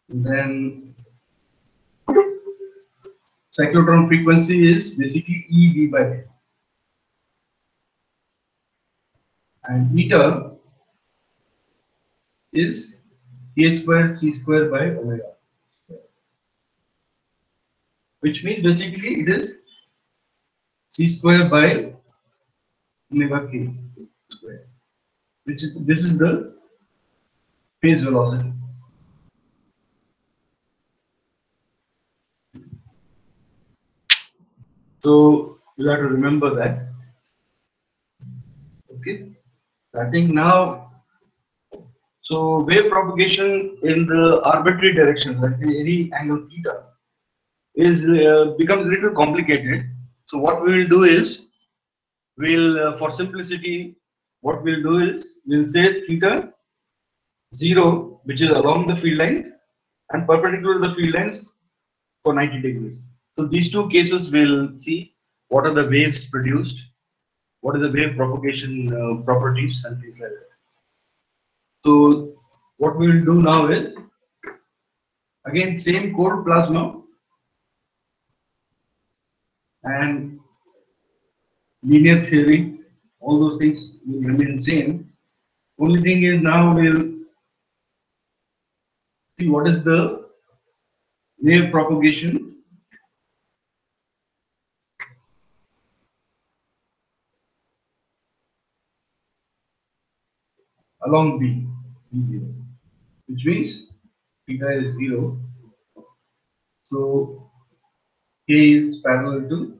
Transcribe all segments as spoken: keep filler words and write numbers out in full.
And then cyclotron frequency is basically E V by K. And eta is K square C square by omega, which means basically it is C square by omega K square, which is this is the phase velocity. So you have to remember that. Okay. I think now, so wave propagation in the arbitrary direction, like in any angle theta, is uh, becomes a little complicated. So what we will do is, we'll uh, for simplicity, what we'll do is we'll say theta zero, which is along the field lines, and perpendicular to the field lines for ninety degrees. So these two cases we'll see what are the waves produced, what is the wave propagation uh, properties, and things like that. So what we will do now is, again, same cold plasma and linear theory, all those things will remain same. Only thing is, now we'll see what is the wave propagation along B, B zero, which means theta is zero. So K is parallel to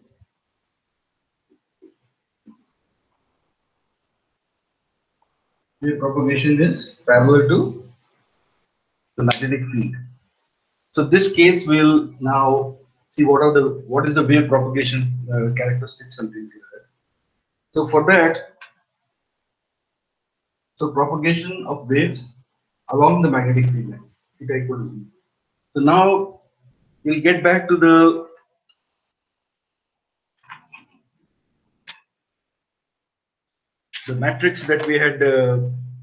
wave propagation is parallel to the magnetic field. So this case will now see what are the what is the wave propagation uh, characteristics and things like that. So for that, so propagation of waves along the magnetic field lines, theta equal to zero. So now we'll get back to the the matrix that we had uh,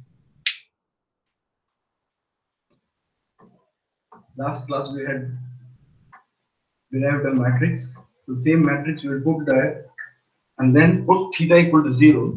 last class. We had derived a matrix. The same matrix we will put there and then put theta equal to zero.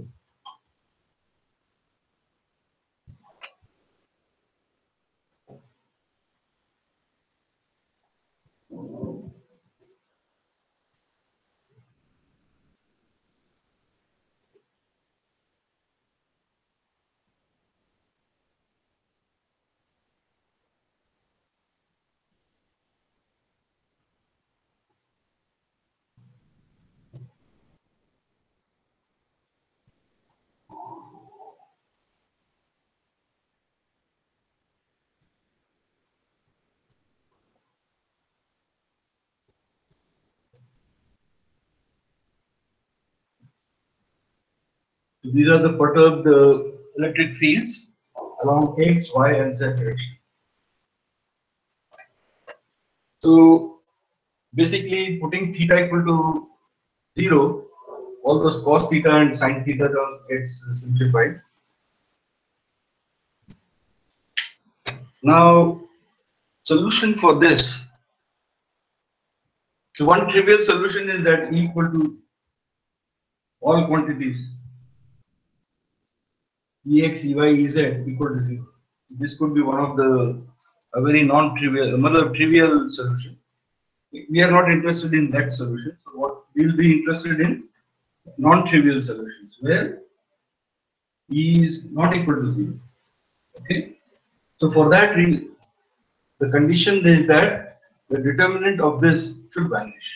So these are the perturbed uh, electric fields along x, y, and z direction. So basically, putting theta equal to zero, all those cos theta and sin theta terms gets simplified. Now, solution for this. So one trivial solution is that E equal to all quantities Ex, Ey, Ez equal to zero. This could be one of the a very non-trivial, another trivial solution. We are not interested in that solution. So what we will be interested in non-trivial solutions where E is not equal to zero. Okay. So for that reason, the condition is that the determinant of this should vanish.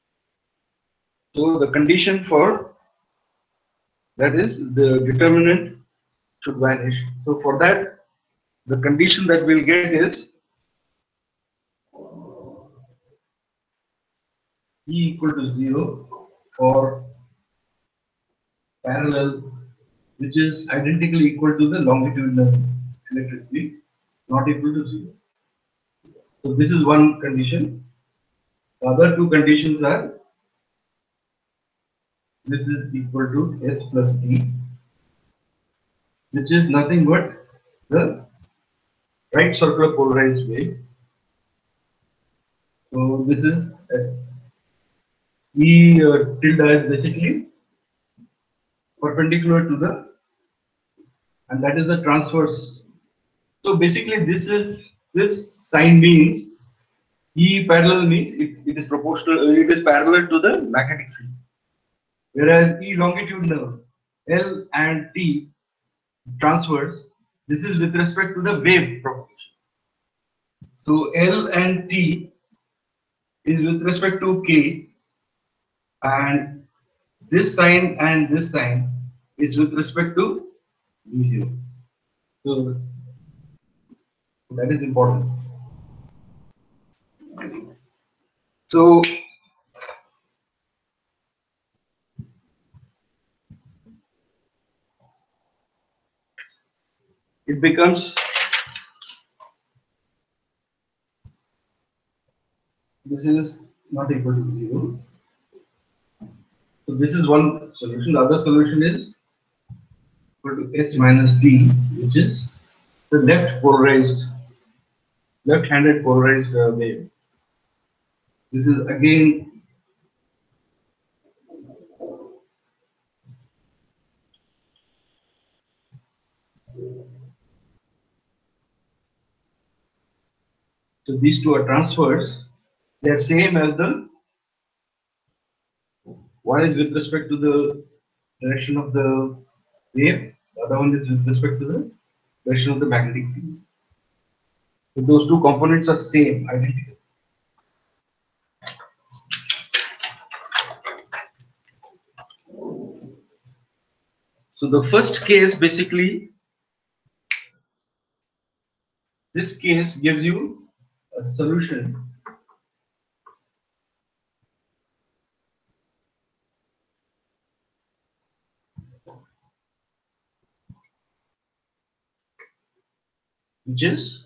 So the condition for that is the determinant should vanish. So for that, the condition that we'll get is E equal to zero for parallel, which is identically equal to the longitudinal electric field, not equal to zero. So this is one condition. The other two conditions are this is equal to S plus D, which is nothing but the right circular polarized wave. So this is uh, E uh, tilde is basically perpendicular to the, and that is the transverse. So basically, this is this sign means E parallel means it, it is proportional, it is parallel to the magnetic field. Whereas E longitudinal, L and T transverse, this is with respect to the wave propagation. So L and T is with respect to K, and this sign and this sign is with respect to V zero. So that is important. So it becomes, this is not equal to zero. So this is one solution. The other solution is equal to S minus D, which is the left polarized, left-handed polarized uh, wave. This is again so these two are transverse. They are same as the one is with respect to the direction of the wave. The other one is with respect to the direction of the magnetic field. So those two components are same, identical. So the first case basically, this case gives you a solution which is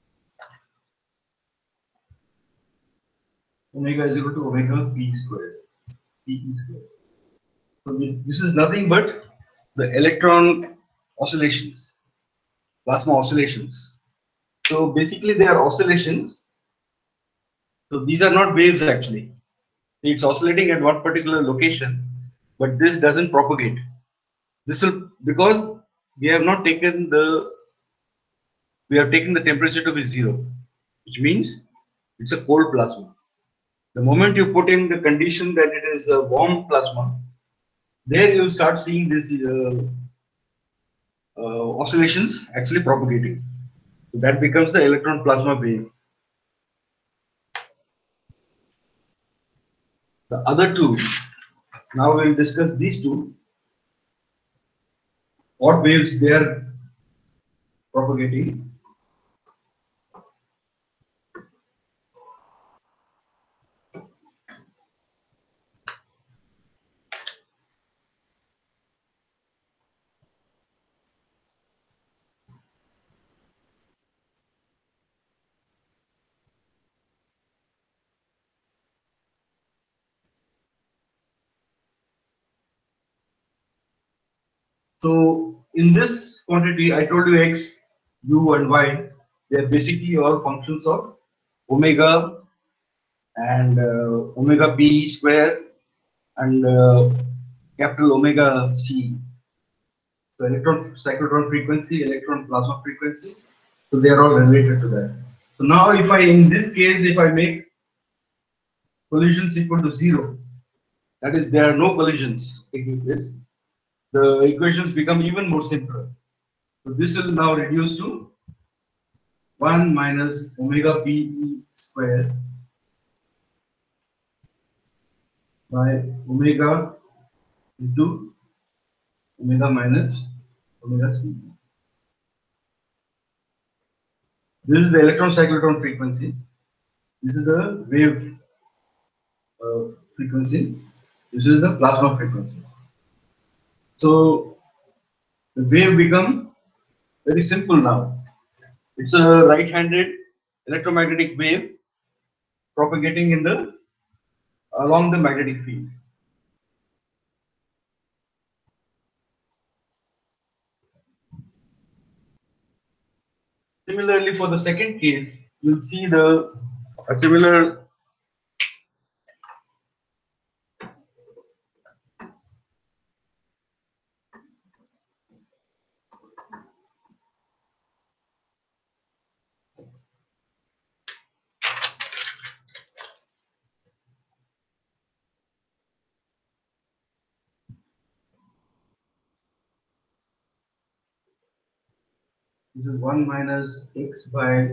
omega is equal to omega p squared, p squared. So this is nothing but the electron oscillations, plasma oscillations. So basically they are oscillations. So these are not waves actually. It's oscillating at one particular location, but this doesn't propagate. This will, because we have not taken the, we have taken the temperature to be zero, which means it's a cold plasma. The moment you put in the condition that it is a warm plasma, there you start seeing this uh, uh, oscillations actually propagating. So that becomes the electron plasma wave. The other two, now we'll discuss these two. What waves they are propagating. So in this quantity, I told you x, u, and y. They are basically all functions of omega and uh, omega p square and uh, capital omega c. So electron cyclotron frequency, electron plasma frequency. So they are all related to that. So now, if I in this case, if I make collisions equal to zero, that is, there are no collisions taking place, the equations become even more simpler. So this will now reduce to one minus omega p square by omega into omega minus omega c. This is the electron cyclotron frequency. This is the wave uh, frequency. This is the plasma frequency. So the wave become very simple now. It's a right-handed electromagnetic wave propagating in the along the magnetic field. Similarly, for the second case, you'll see the a similar This is one minus x by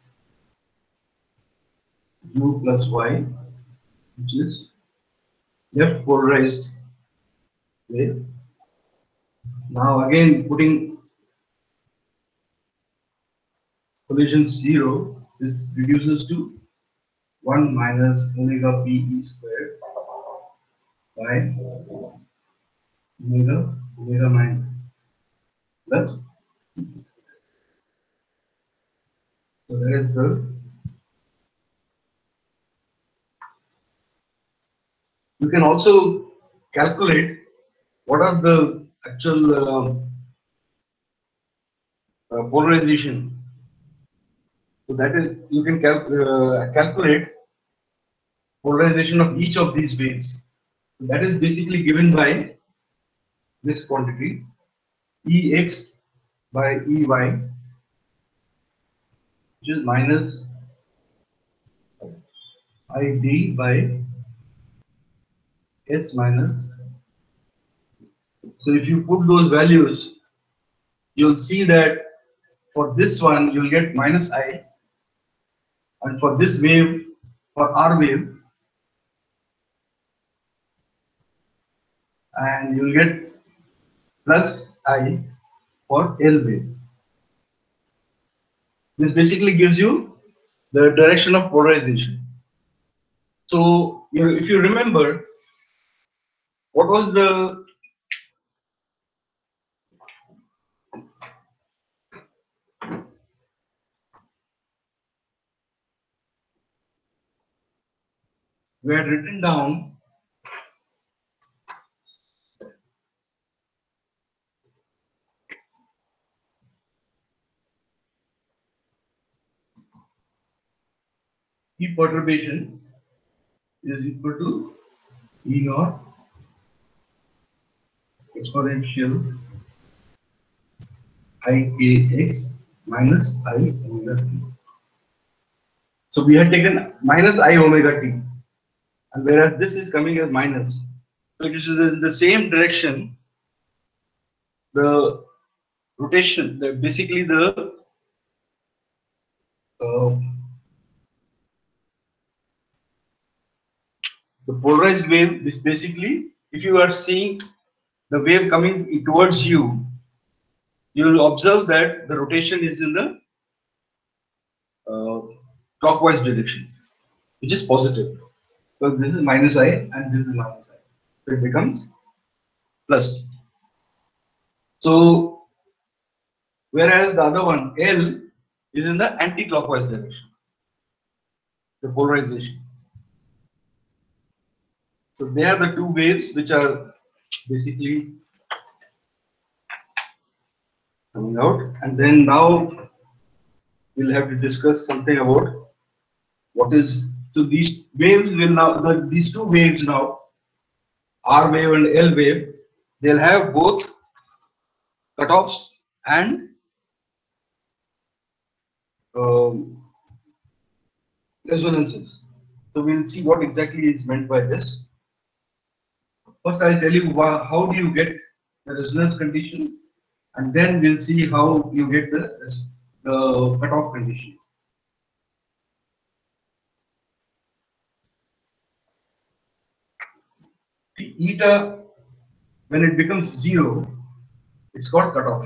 u plus y, which is left polarized wave. Now again putting collision zero, this reduces to one minus omega p e squared by omega omega minus plus. So that is the you can also calculate what are the actual uh, uh, polarization. So that is you can cal uh, calculate polarization of each of these waves. So that is basically given by this quantity Ex by Ey, which is minus Id by S minus. So if you put those values, you'll see that for this one you'll get minus I, and for this wave, for R wave, and you'll get plus I for L wave. This basically gives you the direction of polarization. So you, if you remember, what was the we had written down E perturbation is equal to E naught exponential I K X minus I omega t. So we had taken minus I omega t, and whereas this is coming as minus. So it is in the same direction. The rotation, the basically the uh, the polarized wave is basically, if you are seeing the wave coming towards you, you will observe that the rotation is in the uh, clockwise direction, which is positive. So this is minus I and this is minus I. So it becomes plus. So whereas the other one, L, is in the anti-clockwise direction, the polarization. So they are the two waves which are basically coming out, and then now we'll have to discuss something about what is, so these waves will now, the, these two waves now, R wave and L wave, they'll have both cutoffs and um, resonances. So we'll see what exactly is meant by this. First, I'll tell you why, how do you get the resonance condition, and then we'll see how you get the, the cutoff condition. The eta, when it becomes zero, it's got cutoff.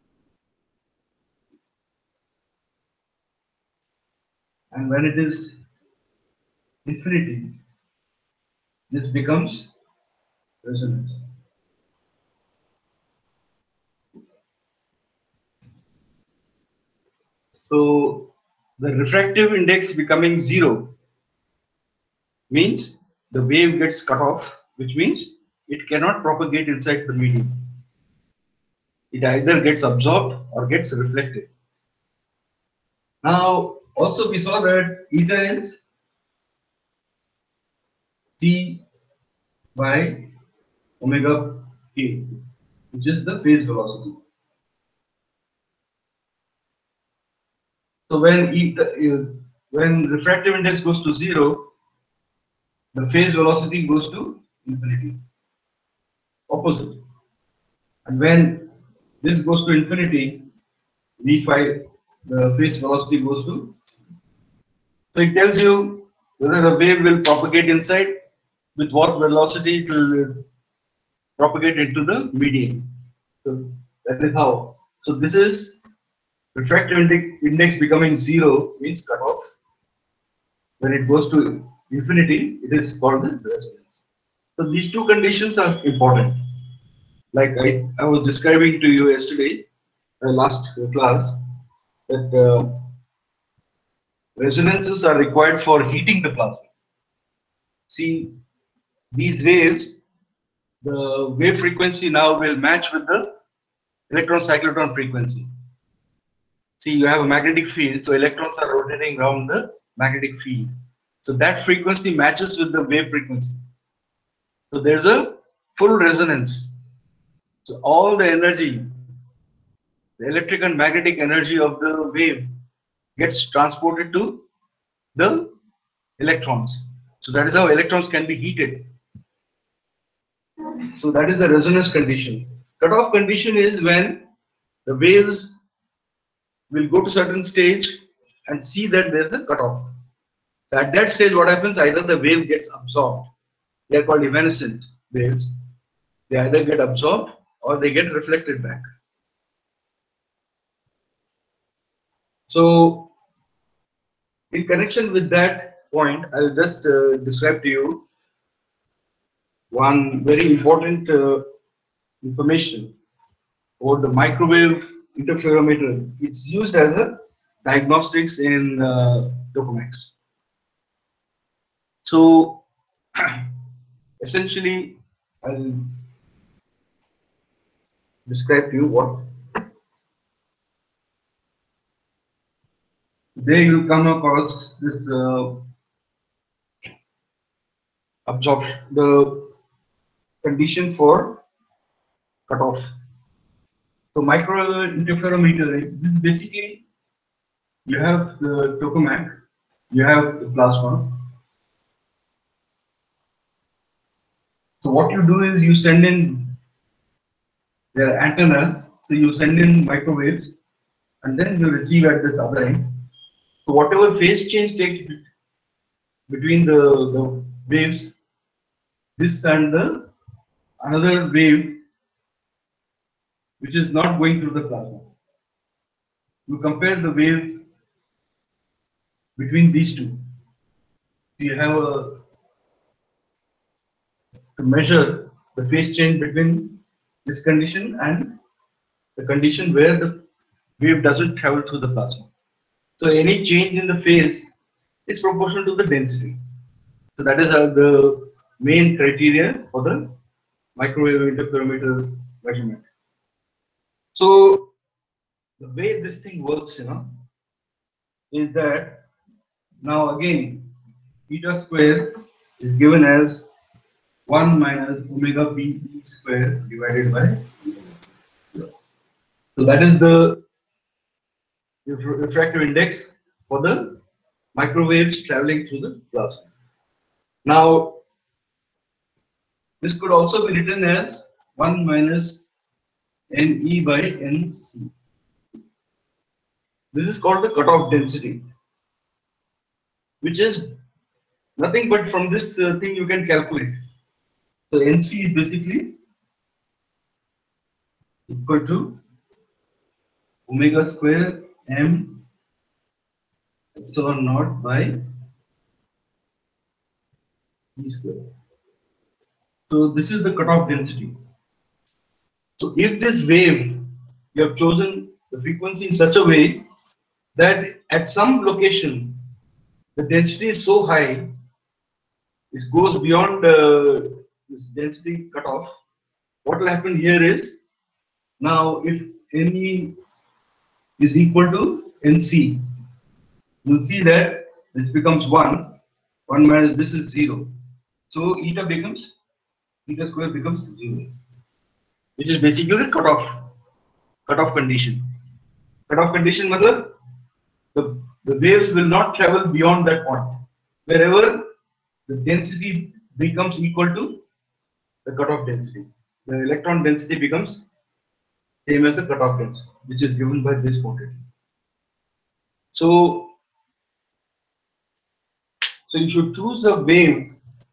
And when it is infinity, this becomes resonance. So the refractive index becoming zero means the wave gets cut off, which means it cannot propagate inside the medium. It either gets absorbed or gets reflected. Now, also we saw that eta is c by omega k, which is the phase velocity. So when eta, when refractive index goes to zero, the phase velocity goes to infinity, opposite. And when this goes to infinity, V five, the phase velocity goes to. So it tells you whether the wave will propagate inside, with what velocity it will propagate into the medium. So that is how. So this is refractive index, index becoming zero means cutoff. When it goes to infinity, it is called the resonance. So these two conditions are important. Like I, I was describing to you yesterday, uh, last class, that uh, resonances are required for heating the plasma. See, these waves, the wave frequency now will match with the electron cyclotron frequency. See, you have a magnetic field, so electrons are rotating around the magnetic field. So that frequency matches with the wave frequency. So there's a full resonance. So all the energy, the electric and magnetic energy of the wave gets transported to the electrons. So that is how electrons can be heated. So that is the resonance condition. Cutoff condition is when the waves will go to certain stage and see that there is a cutoff. So at that stage, what happens? Either the wave gets absorbed. They are called evanescent waves. They either get absorbed or they get reflected back. So, in connection with that point, I will just uh, describe to you one very important uh, information about the microwave interferometer. It's used as a diagnostics in uh, tokamaks. So, essentially, I'll describe to you what. There you will come across this uh, absorption, the condition for cutoff. So microwave interferometer, this is basically you have the tokamak, you have the plasma. So what you do is you send in their antennas, so you send in microwaves and then you receive at this other end. So whatever phase change takes between the, the waves, this and the another wave which is not going through the plasma. You compare the wave between these two. You have a, to measure the phase change between this condition and the condition where the wave doesn't travel through the plasma. So any change in the phase is proportional to the density. So that is uh, the main criteria for the microwave interferometer measurement. So the way this thing works, you know, is that now again eta square is given as one minus omega b square divided by zero. So that is the refractive index for the microwaves traveling through the plasma. Now, this could also be written as one minus Ne by Nc. This is called the cutoff density, which is nothing but from this uh, thing you can calculate. So Nc is basically equal to omega square m epsilon naught by e square. So this is the cutoff density. So if this wave, you have chosen the frequency in such a way that at some location the density is so high, it goes beyond uh, this density cutoff. What will happen here is, now if Ne is equal to Nc, you'll see that this becomes one, one minus this is zero. So eta becomes, eta square becomes zero, which is basically the cutoff, cutoff condition. Cutoff condition matlab, the, the waves will not travel beyond that point. Wherever the density becomes equal to the cutoff density, the electron density becomes same as the cutoff density, which is given by this quantity. So, so you should choose a wave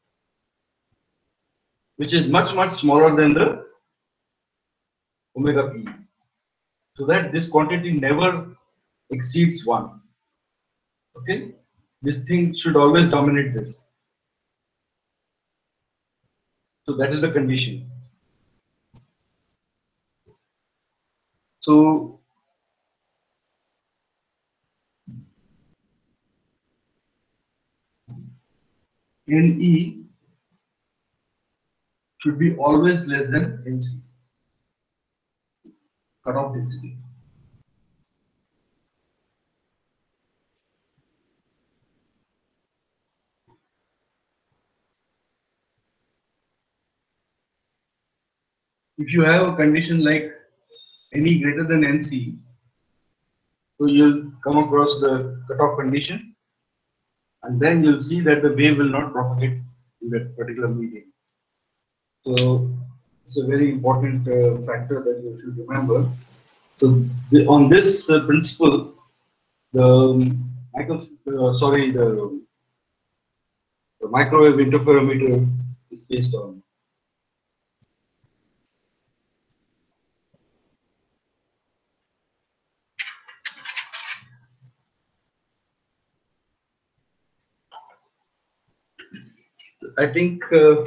which is much much smaller than the omega p, so that this quantity never exceeds one. Okay, this thing should always dominate this. So that is the condition. So N E should be always less than N C, cutoff density. If you have a condition like N E greater than N C, so you'll come across the cutoff condition, and then you'll see that the wave will not propagate in that particular medium. So it's a very important uh, factor that you should remember. So the, on this uh, principle, the um, micro, uh, sorry, the, the microwave interferometer is based on. I think uh,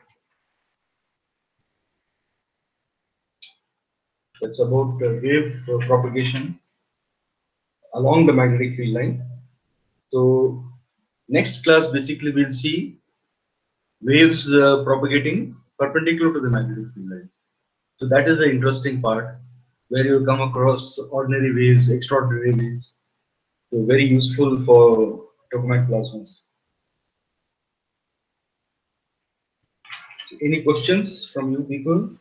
that's about uh, wave uh, propagation along the magnetic field line. So next class basically we'll see waves uh, propagating perpendicular to the magnetic field line. So that is the interesting part where you come across ordinary waves, extraordinary waves. So very useful for tokamak plasmas. Any questions from you people?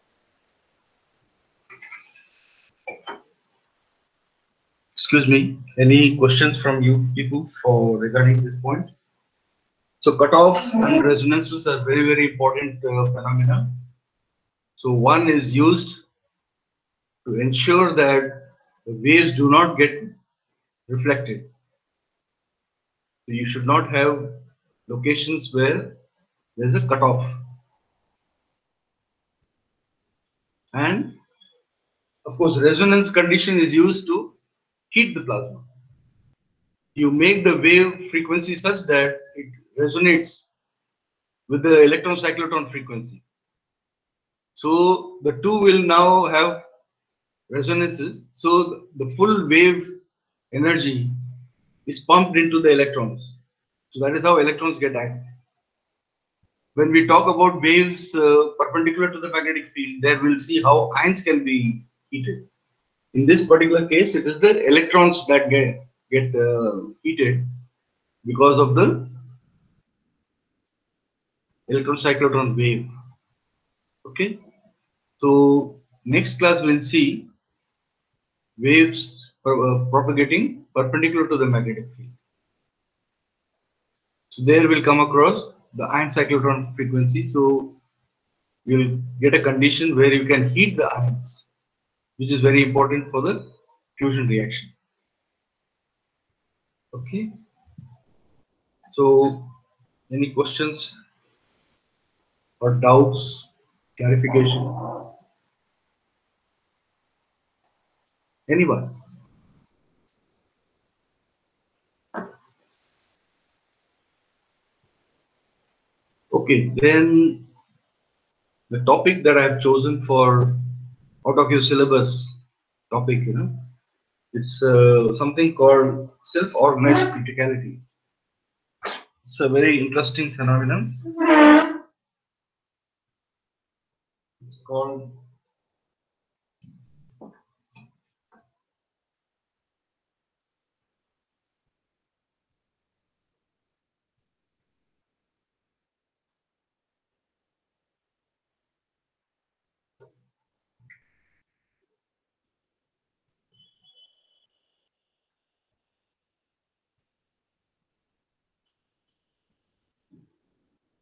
Excuse me. Any questions from you people for regarding this point? So cutoff and resonances are very very important uh, phenomena. So one is used to ensure that the waves do not get reflected. So you should not have locations where there is a cutoff. And of course, resonance condition is used to heat the plasma. You make the wave frequency such that it resonates with the electron cyclotron frequency. So the two will now have resonances. So the full wave energy is pumped into the electrons. So that is how electrons get active. When we talk about waves uh, perpendicular to the magnetic field, there we'll see how ions can be heated. In this particular case, it is the electrons that get get uh, heated because of the electron cyclotron wave. Okay, so next class we'll see waves uh, propagating perpendicular to the magnetic field. So there we'll come across the ion cyclotron frequency. So you'll get a condition where you can heat the ions, which is very important for the fusion reaction. Okay. So any questions or doubts, clarification? Anyone? Okay, then the topic that I have chosen for out of your syllabus topic, you know, it's uh, something called self-organized criticality. It's a very interesting phenomenon. It's called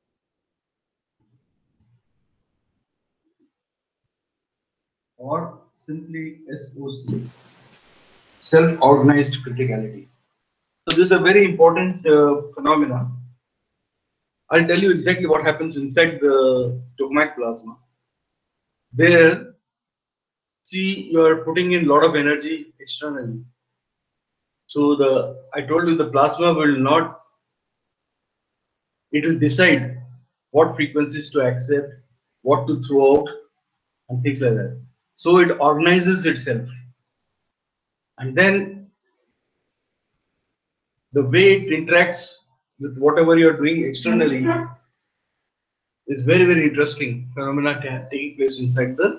or simply S O C, self-organized criticality. So this is a very important uh, phenomena. I'll tell you exactly what happens inside the Tokamak plasma. There, see, you are putting in a lot of energy externally. So the I told you the plasma will not, it will decide what frequencies to accept, what to throw out, and things like that. So it organizes itself. And then the way it interacts with whatever you're doing externally is very, very interesting phenomena ta- taking place inside the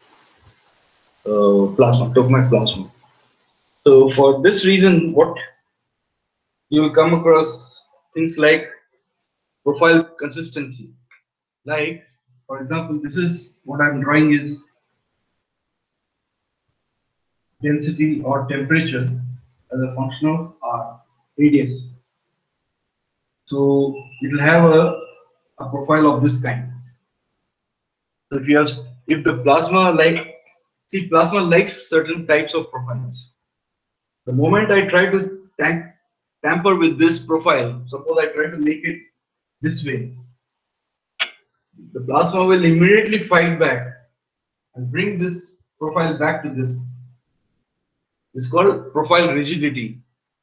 uh, plasma, tokamak plasma. So for this reason, what you will come across things like profile consistency. Like, for example, this is what I'm drawing is density or temperature as a function of R, radius. So it will have a, a profile of this kind. So if you have, if the plasma like, see, plasma likes certain types of profiles. The moment I try to tank, tamper with this profile, suppose I try to make it this way, the plasma will immediately fight back and bring this profile back to this. It's called profile rigidity.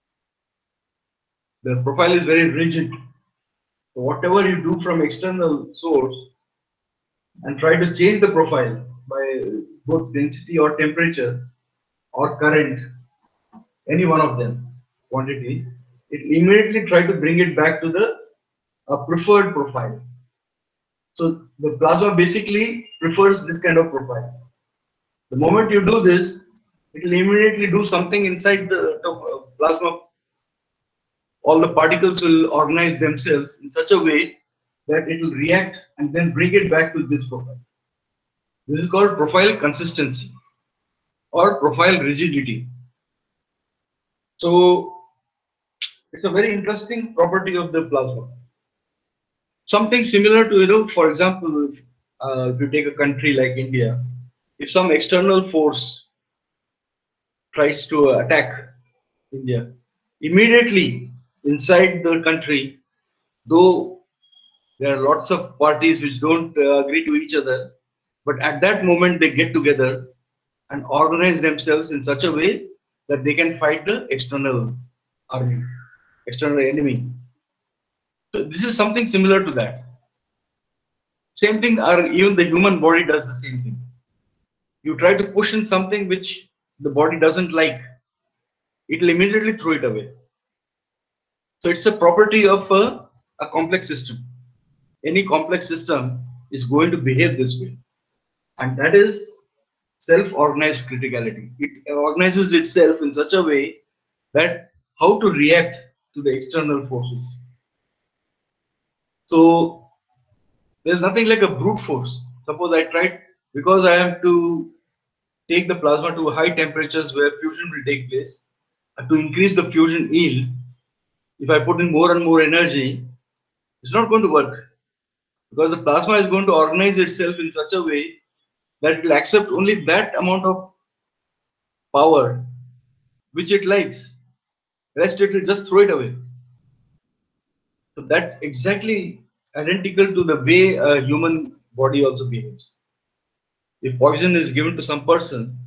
The profile is very rigid. So whatever you do from external source and try to change the profile by both density or temperature or current, any one of them, quantity, it immediately try to bring it back to the uh, preferred profile. So the plasma basically prefers this kind of profile. The moment you do this, it will immediately do something inside the, the plasma. All the particles will organize themselves in such a way that it will react and then bring it back to this profile. This is called profile consistency or profile rigidity. So it's a very interesting property of the plasma. Something similar to, you know, for example, uh, if you take a country like India, if some external force tries to attack India, immediately inside the country, though there are lots of parties which don't uh, agree to each other, but at that moment they get together and organize themselves in such a way that they can fight the external army, external enemy. So this is something similar to that. Same thing, or even the human body does the same thing. You try to push in something which the body doesn't like, it will immediately throw it away. So it's a property of a, a complex system. Any complex system is going to behave this way, and that is self-organized criticality. It organizes itself in such a way that how to react to the external forces. So there's nothing like a brute force. Suppose I tried, because I have to take the plasma to high temperatures where fusion will take place, and to increase the fusion yield, if I put in more and more energy, it's not going to work, because the plasma is going to organize itself in such a way that it will accept only that amount of power which it likes. Rest it will just throw it away. So that's exactly identical to the way a human body also behaves. If poison is given to some person,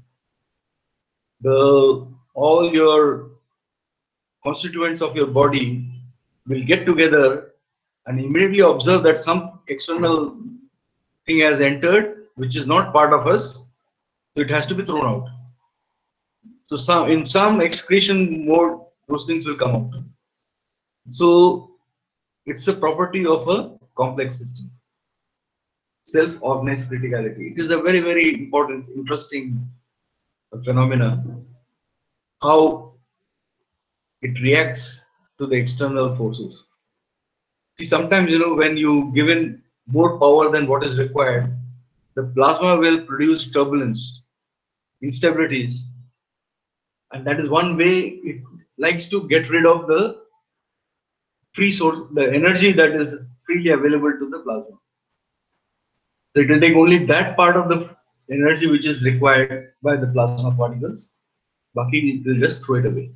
the all your constituents of your body will get together and immediately observe that some external thing has entered which is not part of us, so it has to be thrown out. So some in some excretion mode, those things will come out. So it's a property of a complex system. Self-organized criticality. It is a very, very important, interesting phenomena. How it reacts to the external forces. See, sometimes, you know, when you given more power than what is required, the plasma will produce turbulence, instabilities, and that is one way it likes to get rid of the free source, the energy that is freely available to the plasma. So it will take only that part of the energy which is required by the plasma particles. Baki it will just throw it away.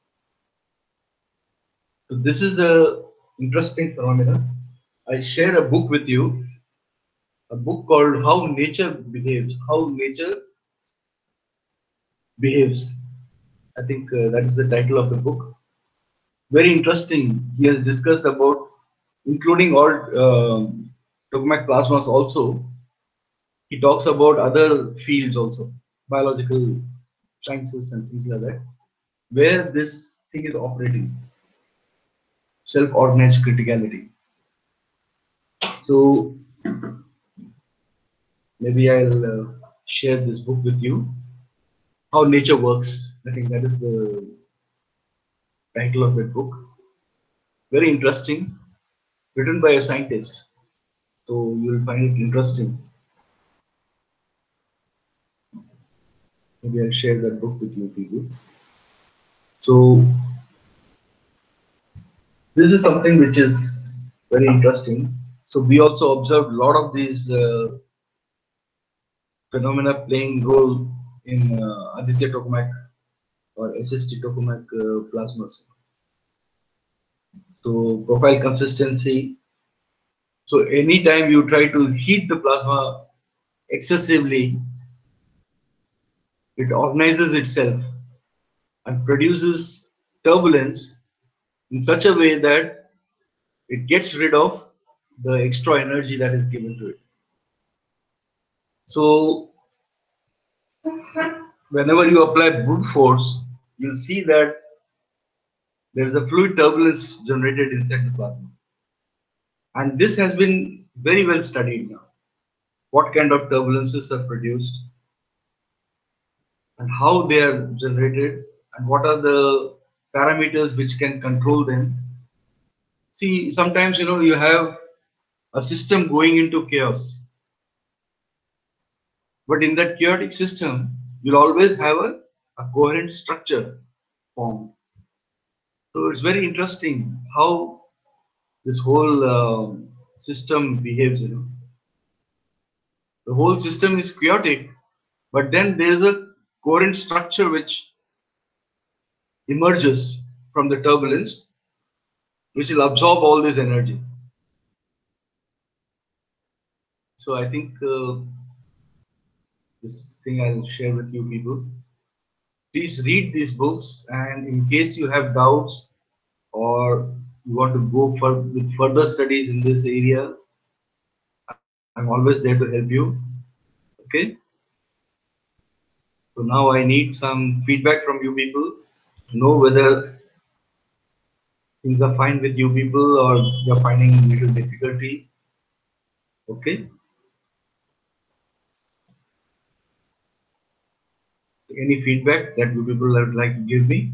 So this is a interesting phenomenon. I share a book with you, a book called How Nature Behaves. How Nature Behaves. I think uh, that is the title of the book. Very interesting. He has discussed about, including all uh, tokamak plasmas also. He talks about other fields also, biological sciences and things like that, where this thing is operating, self-organized criticality. So maybe I'll uh, share this book with you, How Nature Works. I think that is the title of that book. Very interesting, written by a scientist. So you will find it interesting. Maybe I'll share that book with you people. So this is something which is very interesting. So we also observed a lot of these uh, phenomena playing role in uh, Aditya tokamak or S S T tokamak uh, plasmas. So profile consistency. So anytime you try to heat the plasma excessively, it organizes itself and produces turbulence in such a way that it gets rid of the extra energy that is given to it. So whenever you apply brute force, you'll see that there is a fluid turbulence generated inside the plasma. And this has been very well studied now. What kind of turbulences are produced and how they are generated and what are the parameters which can control them. See, sometimes you know you have a system going into chaos, but in that chaotic system, you'll always have a, a coherent structure formed. So it's very interesting how this whole um system behaves. You know, the whole system is chaotic, but then there's a coherent structure which emerges from the turbulence, which will absorb all this energy. So I think uh, this thing I'll share with you people. Please read these books, and in case you have doubts or you want to go for with further studies in this area, I'm always there to help you. Okay. So now I need some feedback from you people to know whether things are fine with you people or you're finding a little difficulty. Okay. Any feedback that you people would like to give me?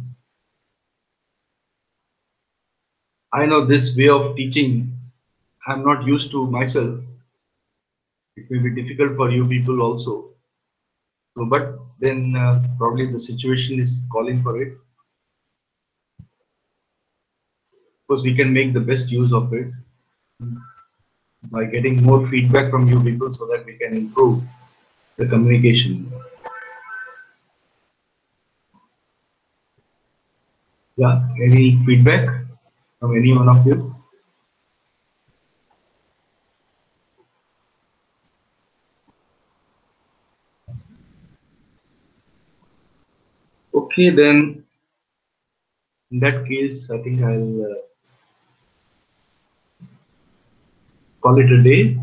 I know this way of teaching I'm not used to myself. It will be difficult for you people also. So, but then uh, probably the situation is calling for it. Because we can make the best use of it by getting more feedback from you people so that we can improve the communication. Yeah, any feedback from any one of you? Okay, then in that case, I think I'll uh, call it a day.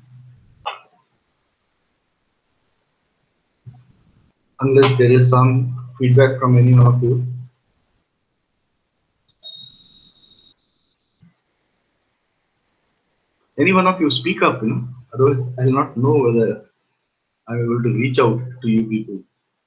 Unless there is some feedback from any one of you. Any one of you speak up, you know. Otherwise, I'll not know whether I'm able to reach out to you people.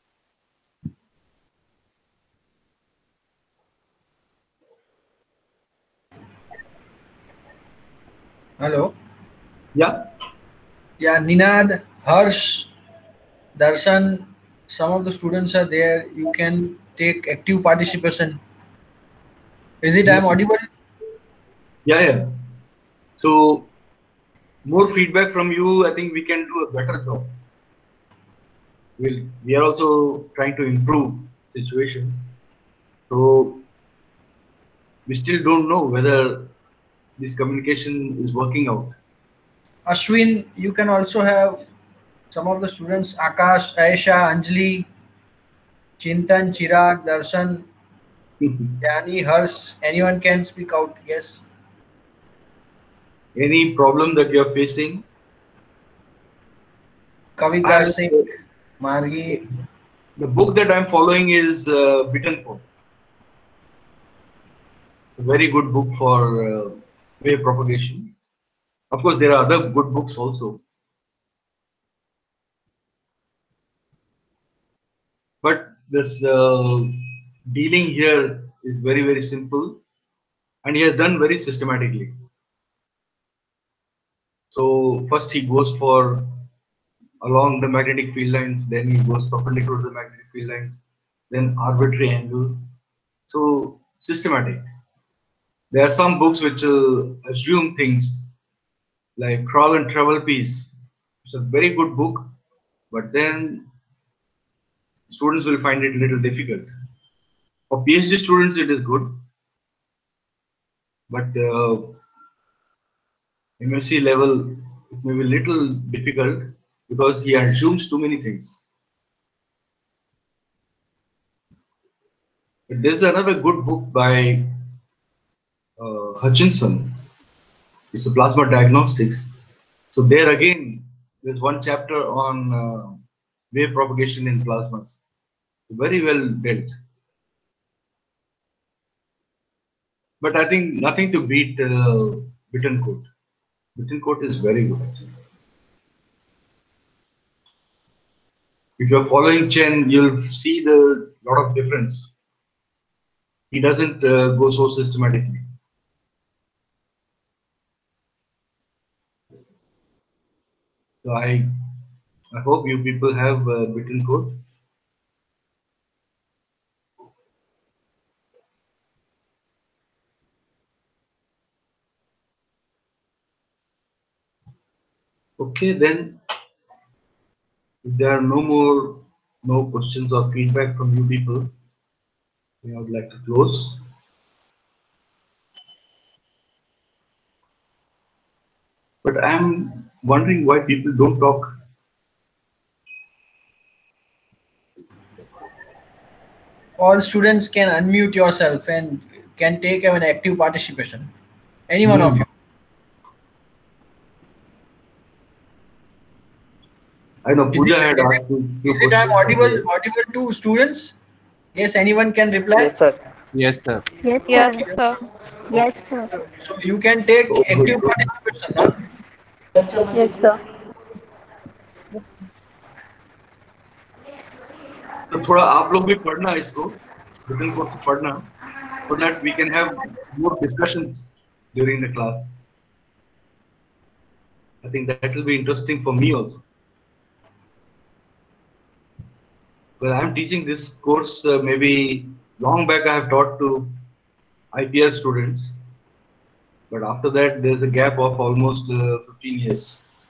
Hello. Yeah. Yeah, Ninad, Harsh, Darshan, some of the students are there. You can take active participation. Is it I'm audible? Yeah, yeah. So more feedback from you, I think we can do a better job. we'll, we are also trying to improve situations. So we still don't know whether this communication is working out. Ashwin, you can also have some of the students, Akash, Aisha, Anjali, Chintan, Chirag, Darshan, Yani, Hers, anyone can speak out. Yes. Any problem that you are facing? Kavita I'm, Singh, Margi. the book that I'm following is uh, Bitten Code. A very good book for uh, wave propagation. Of course, there are other good books also. But this uh, dealing here is very, very simple, and he has done very systematically. So first he goes for along the magnetic field lines, then he goes perpendicular to the magnetic field lines, then arbitrary angle. So systematic. There are some books which uh, assume things like Crawl and Travel Piece. It's a very good book, but then students will find it a little difficult. For PhD students, it is good, but uh, M S c level it may be a little difficult because he assumes too many things. But there's another good book by uh, Hutchinson. It's a plasma diagnostics. So there again, there's one chapter on uh, wave propagation in plasmas. Very well dealt. But I think nothing to beat uh, Bittencourt. Bittencourt is very good. If you're following Chen, you'll see the lot of difference. He doesn't uh, go so systematically. So I, I hope you people have uh, Bittencourt. Okay, then if there are no more no questions or feedback from you people, I would like to close. But I'm wondering why people don't talk. All students can unmute yourself and can take an active participation. Any one of Hmm. you. I know Is Pooja it, had is asked it, two, two is it I'm questions. audible audible to students? Yes, anyone can reply. Yes, sir. Yes, sir. Yes, Yes, sir. sir. Yes, sir. So you can take Oh, good, active good. participation. Huh? Yes, sir. तो थोड़ा आप लोग भी पढ़ना इसको बिटन code से पढ़ना so that we can have more discussions during the class. I think that will be interesting for me also. Well, I'm teaching this course uh, maybe long back I have taught to I P R students, but after that there's a gap of almost uh, fifteen years.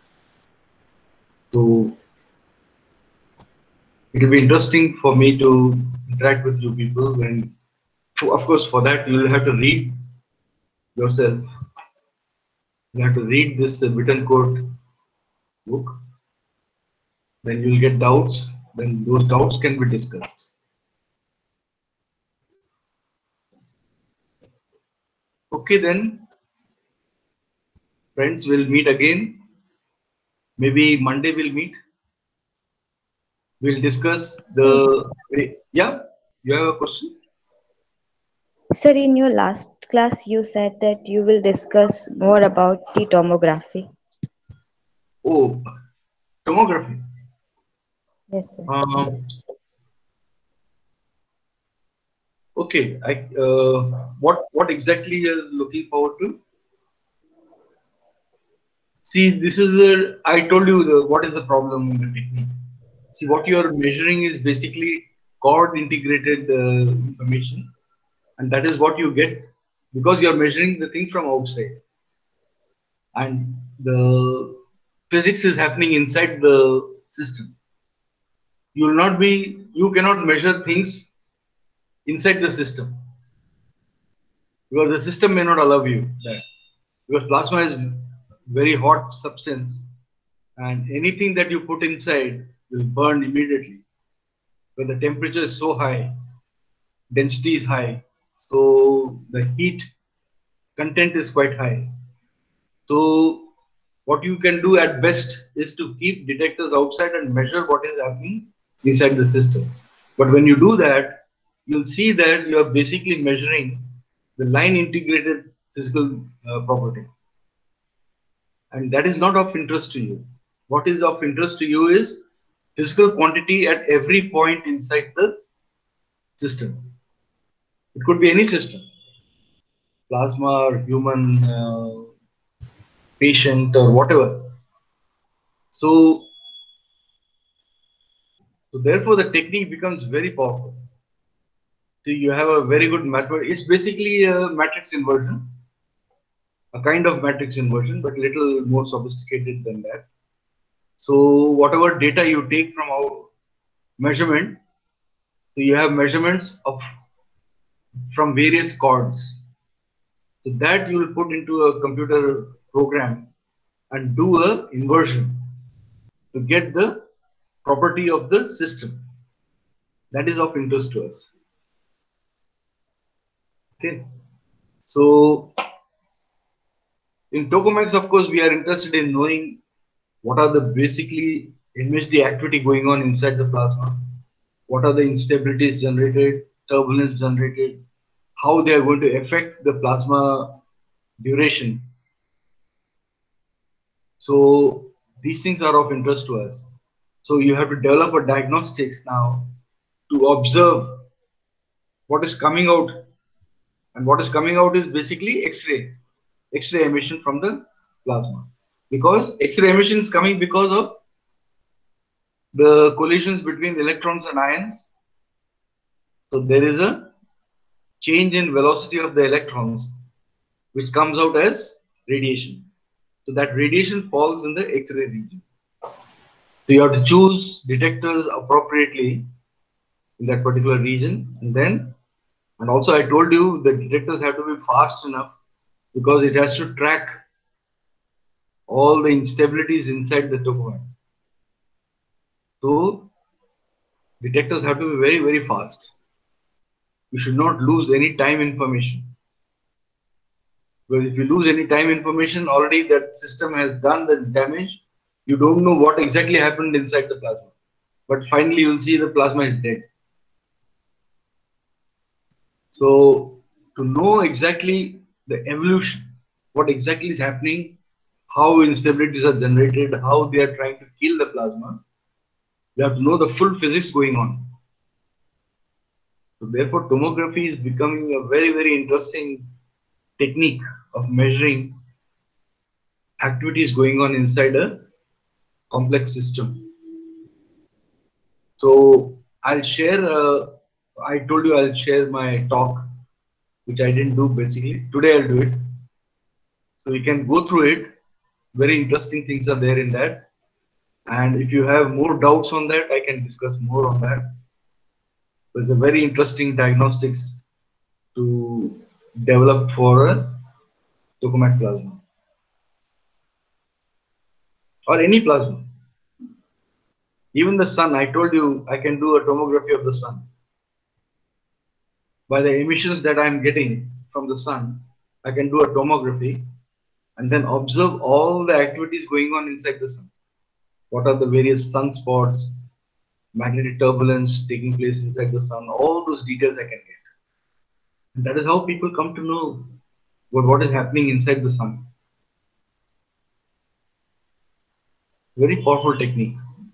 So it will be interesting for me to interact with you people when, so of course for that you will have to read yourself. You have to read this uh, Bittencourt book. Then you will get doubts. Then those doubts can be discussed. Okay, then, friends, we'll meet again. Maybe Monday we'll meet. We'll discuss the. Yeah, you have a question? Sir, in your last class, you said that you will discuss more about the tomography. Oh, tomography. Yes, sir. Um, okay, I, uh, what what exactly you're looking forward to? See, this is a, I told you the, what is the problem in the technique. See, what you are measuring is basically chord integrated uh, information, and that is what you get because you are measuring the thing from outside, and the physics is happening inside the system. you will not be, you cannot measure things inside the system because the system may not allow you that. Because plasma is very hot substance and anything that you put inside will burn immediately. When the temperature is so high, density is high, so the heat content is quite high. So what you can do at best is to keep detectors outside and measure what is happening inside the system. But when you do that, you'll see that you are basically measuring the line integrated physical uh, property. And that is not of interest to you. What is of interest to you is physical quantity at every point inside the system. It could be any system, plasma or human uh, patient or whatever. So, so therefore the technique becomes very powerful. So you have a very good method. It's basically a matrix inversion, a kind of matrix inversion, but little more sophisticated than that. So whatever data you take from our measurement, so you have measurements of from various chords. So that you will put into a computer program and do a inversion to get the property of the system. That is of interest to us. Okay. So in tokamaks, of course, we are interested in knowing what are the basically in which the activity going on inside the plasma, what are the instabilities generated, turbulence generated, how they are going to affect the plasma duration. So these things are of interest to us. So you have to develop a diagnostics now to observe what is coming out, and what is coming out is basically X-ray, X-ray emission from the plasma, because X-ray emission is coming because of the collisions between electrons and ions. So there is a change in velocity of the electrons which comes out as radiation. So that radiation falls in the X-ray region. So you have to choose detectors appropriately in that particular region, and then and also I told you the detectors have to be fast enough because it has to track all the instabilities inside the tokamak. So detectors have to be very very fast. You should not lose any time information. Because if you lose any time information, already that system has done the damage. You don't know what exactly happened inside the plasma. But finally you'll see the plasma is dead. So to know exactly the evolution, what exactly is happening, how instabilities are generated, how they are trying to kill the plasma, you have to know the full physics going on. So therefore tomography is becoming a very very interesting technique of measuring activities going on inside a complex system. So I'll share, uh, I told you I'll share my talk, which I didn't do basically. Today I'll do it. So you can go through it. Very interesting things are there in that. And if you have more doubts on that, I can discuss more on that. So it's a very interesting diagnostics to develop for a tokamak plasma. Or any plasma. Even the sun, I told you I can do a tomography of the sun. By the emissions that I'm getting from the sun, I can do a tomography and then observe all the activities going on inside the sun. What are the various sunspots, magnetic turbulence taking place inside the sun, all those details I can get. And that is how people come to know what, what is happening inside the sun. Very powerful technique.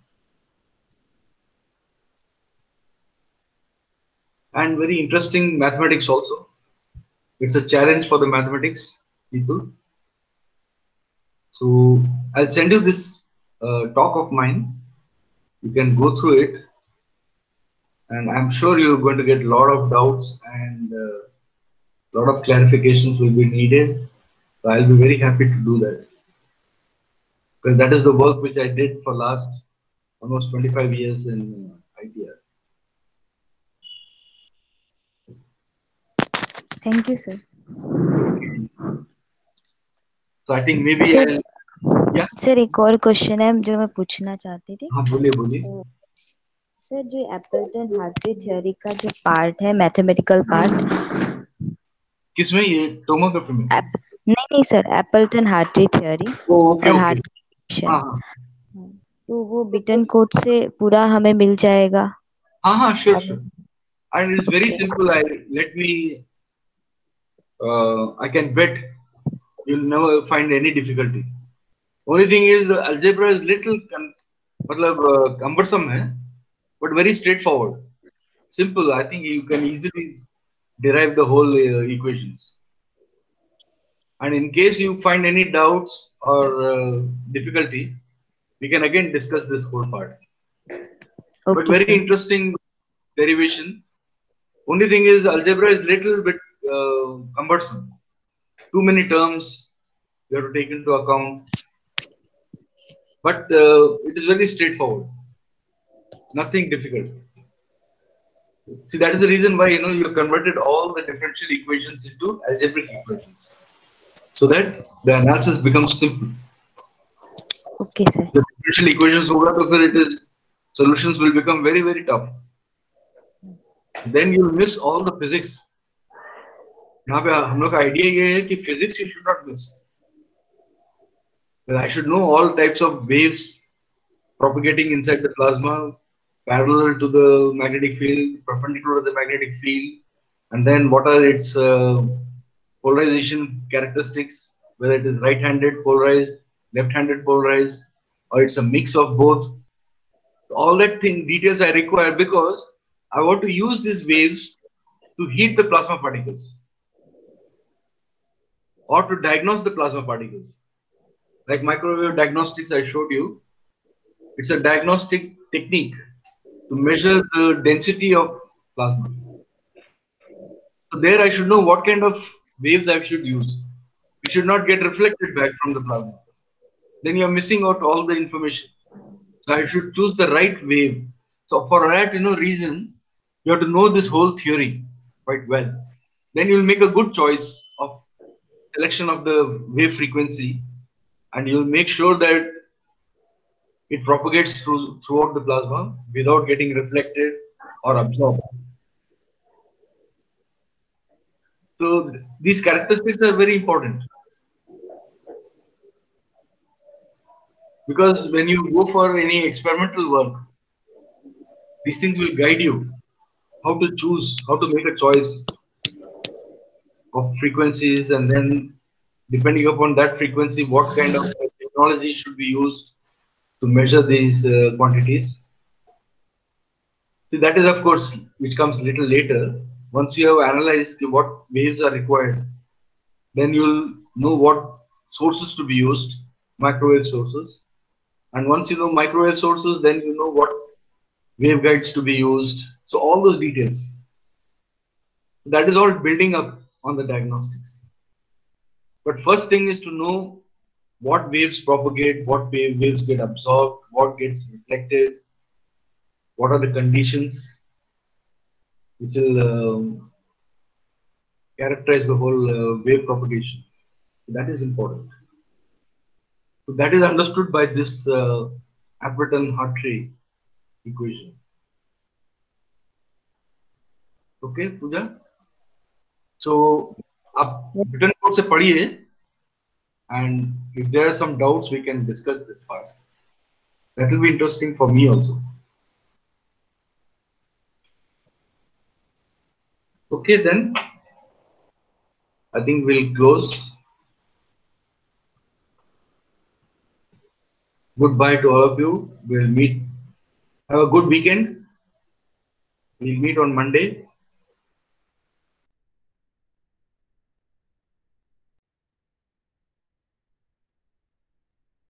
And very interesting mathematics also. It's a challenge for the mathematics people. So I'll send you this uh, talk of mine. You can go through it. And I'm sure you're going to get a lot of doubts and a uh, lot of clarifications will be needed. So I'll be very happy to do that. Because that is the work which I did for last almost twenty-five years in idea. Thank you, sir. So I think maybe Sir, I'll, yeah. Sir एक और question है जो मैं पूछना चाहती थी. हाँ बोलिए बोलिए. सर जो एपल्टन हार्ट्री थ्योरी का जो पार्ट है मैथमेटिकल पार्ट, किसमें ये टोमोग्राफी में? नहीं नहीं sir, Appleton Hartree theory okay और ओके. हार्ट्री, हाँ हाँ तो वो बिटन कोड से पूरा हमें मिल जाएगा? हाँ हाँ sure sure. And it's very Okay. simple. I let me. Uh, I can bet you'll never find any difficulty. Only thing is the algebra is little con- मतलब uh, cumbersome है, but very straightforward. Simple. I think you can easily derive the whole uh, equations. And in case you find any doubts or uh, difficulty, we can again discuss this whole part. But Okay, very sir. interesting derivation. Only thing is algebra is little bit uh, cumbersome. Too many terms you have to take into account. But uh, it is very straightforward. Nothing difficult. See, that is the reason why you know you converted all the differential equations into algebraic equations, so that the analysis becomes simple. Okay, sir. The differential equations होगा तो फिर it is solutions will become very very tough. Then you will miss all the physics. यहाँ पे हम लोग का idea ये है कि physics you should not miss. Well, I should know all types of waves propagating inside the plasma, parallel to the magnetic field, perpendicular to the magnetic field, and then what are its uh, polarization characteristics, whether it is right-handed polarized, left-handed polarized, or it's a mix of both. All that thing details I require because I want to use these waves to heat the plasma particles or to diagnose the plasma particles. Like microwave diagnostics I showed you, it's a diagnostic technique to measure the density of plasma. So there I should know what kind of waves I should use. It should not get reflected back from the plasma. Then you're missing out all the information. So I should choose the right wave. So for that, you know, reason, you have to know this whole theory quite well. Then you'll make a good choice of selection of the wave frequency, and you'll make sure that it propagates through throughout the plasma without getting reflected or absorbed. So these characteristics are very important because when you go for any experimental work, these things will guide you how to choose, how to make a choice of frequencies, and then depending upon that frequency, what kind of technology should be used to measure these uh, quantities. See, that is of course which comes little later. Once you have analyzed what waves are required, then you'll know what sources to be used, microwave sources. And once you know microwave sources, then you know what waveguides to be used. So all those details. That is all building up on the diagnostics. But first thing is to know what waves propagate, what wave waves get absorbed, what gets reflected, what are the conditions which will um, characterize the whole uh, wave propagation. So that is important. So that is understood by this uh, Appleton-Hartree equation. Okay, Pooja? So, आप written code से पढ़िए, and if there are some doubts, we can discuss this part. That will be interesting for me also. Okay, then I think we'll close. Goodbye to all of you. We'll meet. Have a good weekend. We'll meet on Monday.